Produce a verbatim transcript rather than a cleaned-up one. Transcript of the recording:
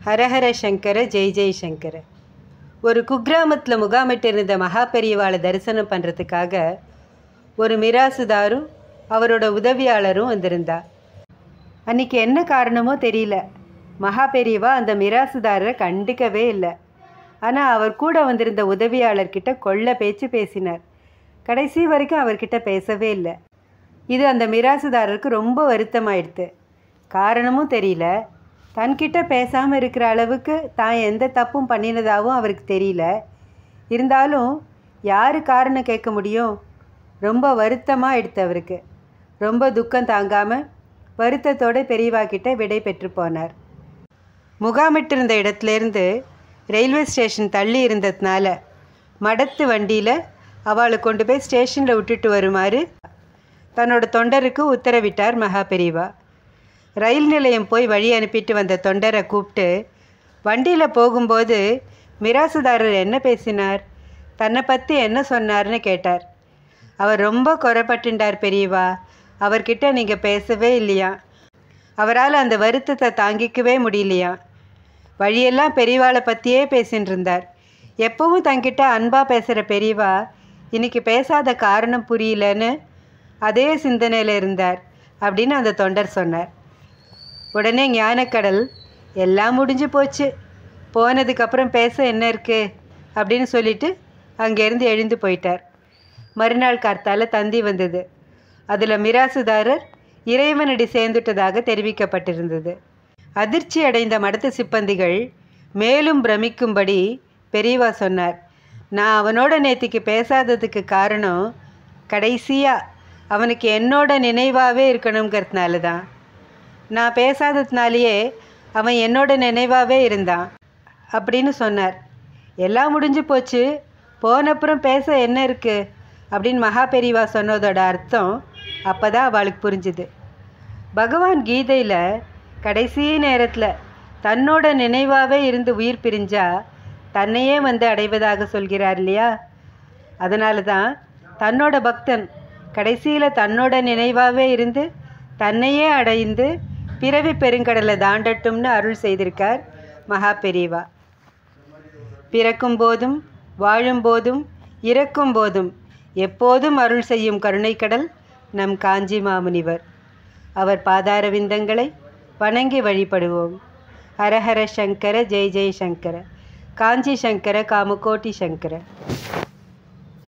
ஹரஹர சங்கர ஜெய் ஜெய் சங்கர. ஒரு குக்கிராமத்தில் முகாமிட்டு இருந்த மகாபெரியவாளை தரிசனம் பண்ணுறதுக்காக ஒரு மிராசுதாரும் அவரோட உதவியாளரும் வந்திருந்தா. அன்றைக்கி என்ன காரணமோ தெரியல, மகாபெரியவா அந்த மிராசுதாரரை கண்டுக்கவே இல்லை. ஆனால் அவர் கூட வந்திருந்த உதவியாளர்கிட்ட கொள்ள பேச்சு பேசினார். கடைசி வரைக்கும் அவர்கிட்ட பேசவே இல்லை. இது அந்த மிராசுதாரருக்கு ரொம்ப வருத்தமாயிடுது. காரணமும் தெரியல. தன்கிட்ட பேசாமல் இருக்கிற அளவுக்கு தான் எந்த தப்பும் பண்ணினதாகவும் அவருக்கு தெரியல. இருந்தாலும் யார் காரணம் கேட்க முடியும்? ரொம்ப வருத்தமாக எடுத்து அவருக்கு. ரொம்ப துக்கம் தாங்காமல் வருத்தத்தோடு பெரியவா கிட்ட விடை பெற்று போனார். முகாமிட்டிருந்த இடத்துலேருந்து ரயில்வே ஸ்டேஷன் தள்ளி இருந்ததுனால மடத்து வண்டியில் அவளை கொண்டு போய் ஸ்டேஷனில் விட்டுட்டு வருமாறு தன்னோட தொண்டருக்கு உத்தரவிட்டார் மகாபெரியவா. ரயில் நிலையம் போய் வழி அனுப்பிட்டு வந்த தொண்டரை கூப்பிட்டு வண்டியில் போகும்போது மிராசுதாரர் என்ன பேசினார், தன்னை பற்றி என்ன சொன்னார்னு கேட்டார். அவர் ரொம்ப குறைப்பட்டுண்டார் பெரியவா, அவர்கிட்ட நீங்கள் பேசவே இல்லையா, அவரால் அந்த வருத்தத்தை தாங்கிக்கவே முடியலையா. வழியெல்லாம் பெரியவாளை பற்றியே பேசின்னு இருந்தார். எப்பவும் தங்கிட்ட அன்பாக பேசுகிற பெரியவா இன்றைக்கி பேசாத காரணம் புரியலன்னு அதே சிந்தனையில் இருந்தார் அப்படின்னு அந்த தொண்டர் சொன்னார். உடனே ஞானக்கடல், எல்லாம் முடிஞ்சு போச்சு, போனதுக்கப்புறம் பேச என்ன இருக்குது அப்படின்னு சொல்லிட்டு அங்கேருந்து எழுந்து போயிட்டார். மறுநாள் கார்த்தால தந்தி வந்தது. அதில் மிராசுதாரர் இறைவனடி சேர்ந்துட்டதாக தெரிவிக்கப்பட்டிருந்தது. அதிர்ச்சி அடைந்த மடத்து சிப்பந்திகள் மேலும் பிரமிக்கும்படி பெரியவா சொன்னார், நான் அவனோட நேத்திக்கு பேசாததுக்கு காரணம் கடைசியாக அவனுக்கு என்னோட நினைவாகவே இருக்கணுங்கிறதுனால தான். நான் பேசாததுனாலேயே அவன் என்னோட நினைவாகவே இருந்தான் அப்படின்னு சொன்னார். எல்லாம் முடிஞ்சு போச்சு, போனப்புறம் பேச என்ன இருக்குது அப்படின்னு மகாபெரியவா சொன்னதோட அர்த்தம் அப்போ தான் அவளுக்கு புரிஞ்சுது. பகவான் கீதையில் கடைசி நேரத்தில் தன்னோட நினைவாகவே இருந்து உயிர் பிரிஞ்சா தன்னையே வந்து அடைவதாக சொல்கிறார் இல்லையா. அதனால தான் தன்னோட பக்தன் கடைசியில் தன்னோட நினைவாகவே இருந்து தன்னையே அடைந்து பிறவி பெருங்கடலை தாண்டட்டும்னு அருள் செய்திருக்கார் மகாபெரியவா. பிறக்கும் போதும் வாழும் போதும் இறக்கும் போதும் எப்போதும் அருள் செய்யும் கருணைக்கடல் நம் காஞ்சி மாமுனிவர். அவர் பாதார விந்தங்களை வணங்கி வழிபடுவோம். ஹரஹர சங்கர ஜெய் ஜெய் சங்கர. காஞ்சி சங்கர காமகோட்டி சங்கர.